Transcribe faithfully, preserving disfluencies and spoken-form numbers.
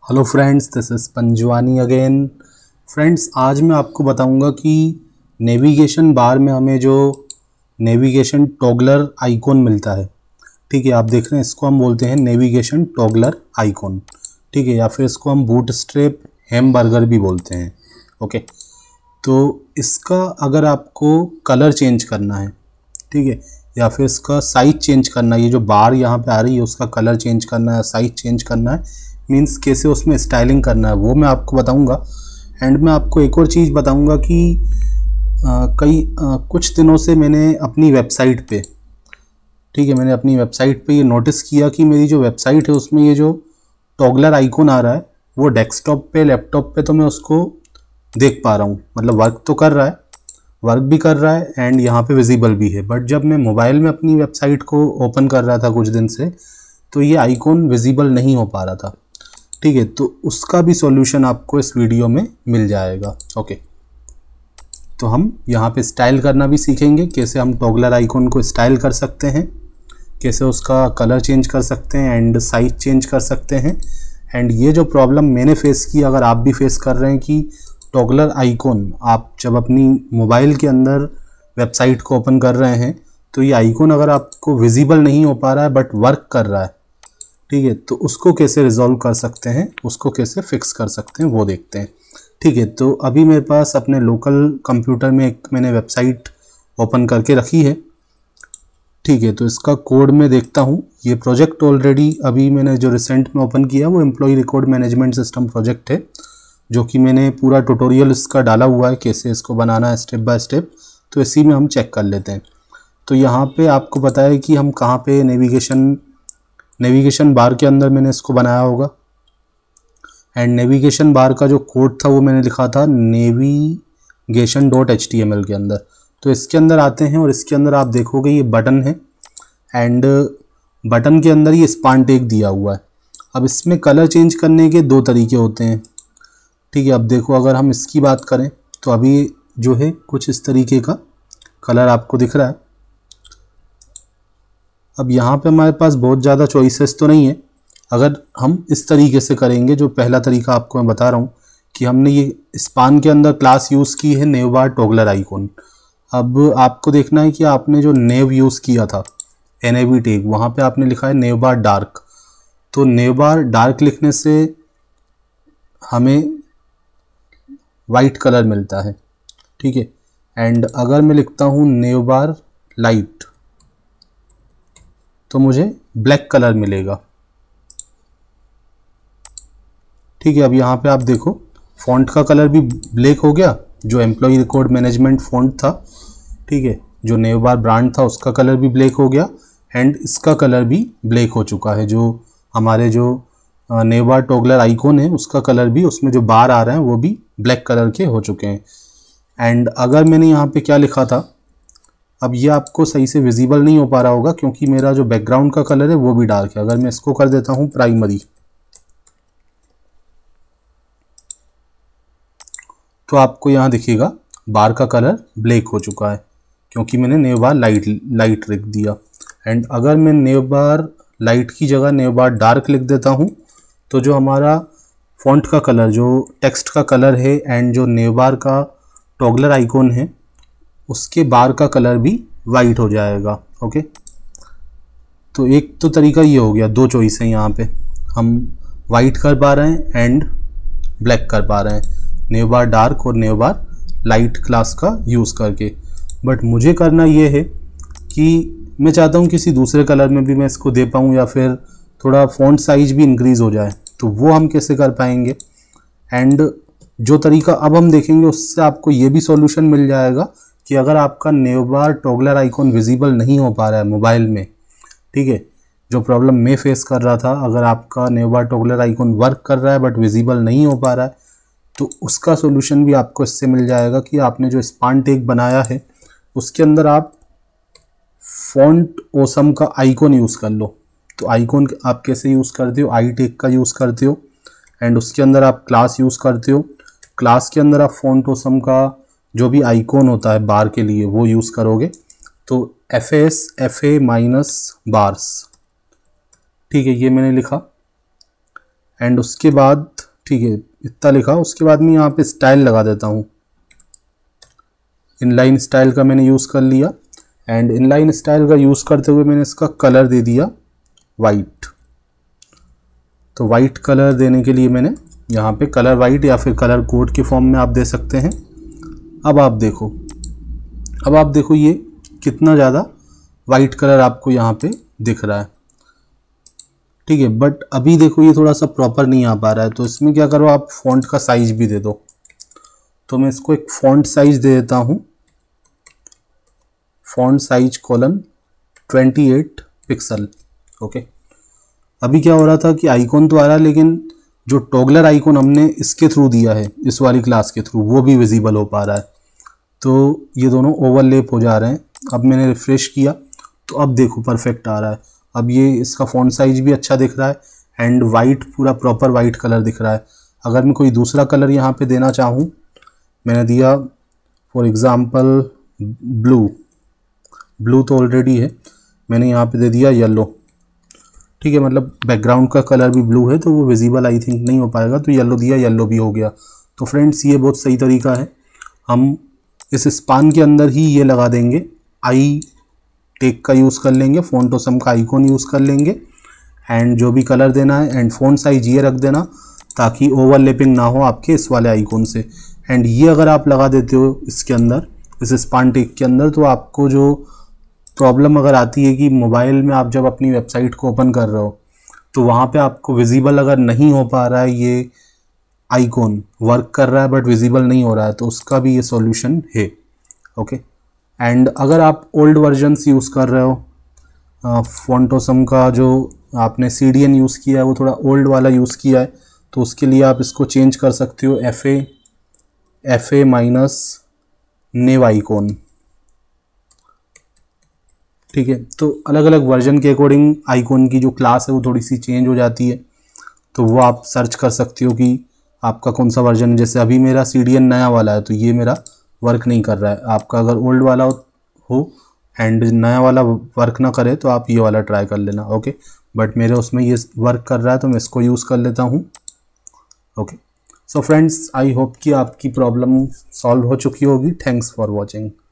Hello friends, this is Panjwani again. Friends, आज मैं आपको बताऊंगा कि नेविगेशन बार में हमें जो नेविगेशन टॉगलर आइकॉन मिलता है, ठीक है, आप देख रहे हैं, इसको हम बोलते हैं नेविगेशन टॉगलर आइकॉन, ठीक है, या फिर इसको हम बूटस्ट्रैप हैमबर्गर भी बोलते हैं। ओके, तो इसका अगर आपको कलर चेंज करना है, ठीक है, या फिर इसका साइज़ चेंज करना है, ये जो बार यहाँ पे आ रही है उसका कलर चेंज करना है, साइज़ चेंज करना है, मींस कैसे उसमें स्टाइलिंग करना है, वो मैं आपको बताऊंगा। एंड मैं आपको एक और चीज़ बताऊंगा कि आ, कई आ, कुछ दिनों से मैंने अपनी वेबसाइट पे, ठीक है, मैंने अपनी वेबसाइट पे ये नोटिस किया कि मेरी जो वेबसाइट है उसमें ये जो टॉगलर आइकॉन आ रहा है वो डेस्कटॉप पे, लैपटॉप पे तो मैं उसको देख पा रहा हूँ, मतलब वर्क तो कर रहा है, वर्क भी कर रहा है एंड यहाँ पे विजिबल भी है। बट जब मैं मोबाइल में अपनी वेबसाइट को ओपन कर रहा था कुछ दिन से, तो ये आइकॉन विजिबल नहीं हो पा रहा था, ठीक है, तो उसका भी सॉल्यूशन आपको इस वीडियो में मिल जाएगा। ओके, तो हम यहाँ पे स्टाइल करना भी सीखेंगे, कैसे हम टॉगलर आइकॉन को स्टाइल कर सकते हैं, कैसे उसका कलर चेंज कर सकते हैं एंड साइज चेंज कर सकते हैं। एंड ये जो प्रॉब्लम मैंने फेस की, अगर आप भी फेस कर रहे हैं कि टॉगलर आइकॉन आप जब अपनी मोबाइल के अंदर वेबसाइट को ओपन कर रहे हैं तो ये आइकॉन अगर आपको विजिबल नहीं हो पा रहा है बट वर्क कर रहा है, ठीक है, तो उसको कैसे रिजॉल्व कर सकते हैं, उसको कैसे फिक्स कर सकते हैं, वो देखते हैं। ठीक है, तो अभी मेरे पास अपने लोकल कंप्यूटर में एक मैंने वेबसाइट ओपन करके रखी है, ठीक है, तो इसका कोड मैं देखता हूँ। ये प्रोजेक्ट ऑलरेडी अभी मैंने जो रिसेंट में ओपन किया वो employ record management system project है, जो कि मैंने पूरा ट्यूटोरियल इसका डाला हुआ है कैसे इसको बनाना है स्टेप बाय स्टेप, तो इसी में हम चेक कर लेते हैं। तो यहाँ पे आपको पता है कि हम कहाँ पे नेविगेशन नेविगेशन बार के अंदर मैंने इसको बनाया होगा, एंड नेविगेशन बार का जो कोड था वो मैंने लिखा था navigation dot H T M L के अंदर। तो इसके अंदर आते हैं और इसके अंदर आप देखोगे ये बटन है एंड बटन के अंदर ये स्पान टैग दिया हुआ है। अब इसमें कलर चेंज करने के दो तरीके होते हैं, ठीक है, अब देखो अगर हम इसकी बात करें तो अभी जो है कुछ इस तरीके का कलर आपको दिख रहा है। अब यहाँ पे हमारे पास बहुत ज़्यादा चॉइसेस तो नहीं है, अगर हम इस तरीके से करेंगे, जो पहला तरीका आपको मैं बता रहा हूँ कि हमने ये स्पान के अंदर क्लास यूज़ की है नेव बार टॉगलर आइकॉन। अब आपको देखना है कि आपने जो नेव यूज़ किया था एन ए वी टैग, वहाँ पे आपने लिखा है नेव बार डार्क, तो नेव बार डार्क लिखने से हमें वाइट कलर मिलता है, ठीक है, एंड अगर मैं लिखता हूँ नेव बार लाइट तो मुझे ब्लैक कलर मिलेगा, ठीक है। अब यहाँ पे आप देखो फॉन्ट का कलर भी ब्लैक हो गया, जो एम्प्लॉय रिकॉर्ड मैनेजमेंट फॉन्ट था, ठीक है, जो नेव बार ब्रांड था उसका कलर भी ब्लैक हो गया एंड इसका कलर भी ब्लैक हो चुका है। जो हमारे जो नेव बार टॉगलर आइकॉन है उसका कलर भी, उसमें जो बार आ रहे हैं वो भी ब्लैक कलर के हो चुके हैं। एंड अगर मैंने यहाँ पे क्या लिखा था, अब ये आपको सही से विजिबल नहीं हो पा रहा होगा क्योंकि मेरा जो बैकग्राउंड का कलर है वो भी डार्क है। अगर मैं इसको कर देता हूँ प्राइमरी, तो आपको यहाँ दिखेगा बार का कलर ब्लैक हो चुका है क्योंकि मैंने नेव बार लाइट लाइट लिख दिया। एंड अगर मैं नेव बार लाइट की जगह नेव बार डार्क लिख देता हूँ तो जो हमारा फॉन्ट का कलर, जो टेक्स्ट का कलर है एंड जो नेव बार का टॉगलर आइकॉन है उसके बार का कलर भी वाइट हो जाएगा। ओके, तो एक तो तरीका ये हो गया, दो चॉइस है यहाँ पे, हम वाइट कर पा रहे हैं एंड ब्लैक कर पा रहे हैं नेव बार डार्क और नेव बार लाइट क्लास का यूज़ करके। बट मुझे करना ये है कि मैं चाहता हूँ किसी दूसरे कलर में भी मैं इसको दे पाऊँ या फिर थोड़ा फॉन्ट साइज भी इंक्रीज़ हो जाए, तो वो हम कैसे कर पाएंगे। एंड जो तरीका अब हम देखेंगे उससे आपको ये भी सॉल्यूशन मिल जाएगा कि अगर आपका nav bar toggler icon visible नहीं हो पा रहा है मोबाइल में, ठीक है, जो प्रॉब्लम मैं फेस कर रहा था, अगर आपका nav bar toggler icon work कर रहा है बट विजिबल नहीं हो पा रहा है, तो उसका सॉल्यूशन भी आपको इससे मिल जाएगा कि आपने जो स्पान टैग बनाया है उसके अंदर आप फॉन्ट ओसम का आइकॉन यूज़ कर लो। तो आइकॉन आप कैसे यूज़ करते हो, आई टैग का यूज़ करते हो एंड उसके अंदर आप क्लास यूज़ करते हो, क्लास के अंदर आप फॉन्ट ओसम का जो भी आइकॉन होता है बार के लिए वो यूज़ करोगे, तो F S F A minus bars, ठीक है, ये मैंने लिखा एंड उसके बाद ठीक है, इतना लिखा। उसके बाद में यहाँ पे स्टाइल लगा देता हूँ, इनलाइन स्टाइल का मैंने यूज़ कर लिया। एंड इनलाइन स्टाइल का यूज़ करते हुए मैंने इसका कलर दे दिया वाइट। तो वाइट कलर देने के लिए मैंने यहाँ पे कलर वाइट या फिर कलर कोड के फॉर्म में आप दे सकते हैं। अब आप देखो, अब आप देखो ये कितना ज़्यादा वाइट कलर आपको यहाँ पे दिख रहा है, ठीक है। बट अभी देखो ये थोड़ा सा प्रॉपर नहीं आ पा रहा है, तो इसमें क्या करो, आप फॉन्ट का साइज भी दे दो। तो मैं इसको एक फॉन्ट साइज दे देता हूँ, font size colon twenty eight pixel. Okay, अभी क्या हो रहा था कि आइकॉन तो आ रहा है, लेकिन जो टॉगलर आइकॉन हमने इसके थ्रू दिया है, इस वाली क्लास के थ्रू, वो भी विजिबल हो पा रहा है। तो ये दोनों ओवरलैप हो जा रहे हैं। अब मैंने रिफ्रेश किया तो अब देखो परफेक्ट आ रहा है। अब ये इसका फॉन्ट साइज भी अच्छा दिख रहा है एंड वाइट, पूरा प्रॉपर वाइट कलर दिख रहा है। अगर मैं कोई दूसरा कलर यहाँ पे देना चाहूँ, मैंने दिया फॉर एग्ज़ाम्पल ब्लू, ब्लू तो ऑलरेडी है, मैंने यहाँ पे दे दिया येलो, ठीक है। मतलब बैकग्राउंड का कलर भी ब्लू है तो वो विजिबल आई थिंक नहीं हो पाएगा, तो येलो दिया, येलो भी हो गया। तो फ्रेंड्स ये बहुत सही तरीका है। हम इस स्पान के अंदर ही ये लगा देंगे, आई टेक का यूज़ कर लेंगे, फ़ॉन्ट ऑसम का आइकॉन यूज़ कर लेंगे एंड जो भी कलर देना है एंड फ़ॉन्ट साइज ये रख देना ताकि ओवरलैपिंग ना हो आपके इस वाले आइकॉन से। एंड ये अगर आप लगा देते हो इसके अंदर, इस स्पान टेक के अंदर, तो आपको जो प्रॉब्लम अगर आती है कि मोबाइल में आप जब अपनी वेबसाइट को ओपन कर रहे हो तो वहाँ पे आपको विजिबल अगर नहीं हो पा रहा है, ये आइकॉन वर्क कर रहा है बट विजिबल नहीं हो रहा है, तो उसका भी ये सॉल्यूशन है। ओके, एंड अगर आप ओल्ड वर्जन्स यूज़ कर रहे हो, फ़ॉन्ट ऑसम का जो आपने सी डी एन यूज़ किया है वो थोड़ा ओल्ड वाला यूज़ किया है, तो उसके लिए आप इसको चेंज कर सकते हो, F A F A minus nav icon, ठीक है। तो अलग अलग वर्जन के अकॉर्डिंग आइकॉन की जो क्लास है वो थोड़ी सी चेंज हो जाती है, तो वो आप सर्च कर सकते हो कि आपका कौन सा वर्जन है। जैसे अभी मेरा सी डी एन नया वाला है तो ये मेरा वर्क नहीं कर रहा है। आपका अगर ओल्ड वाला हो एंड नया वाला वर्क ना करे तो आप ये वाला ट्राई कर लेना। ओके, बट मेरे उसमें ये वर्क कर रहा है तो मैं इसको यूज़ कर लेता हूँ। Okay, so friends, I hope कि आपकी प्रॉब्लम सॉल्व हो चुकी होगी। Thanks for watching.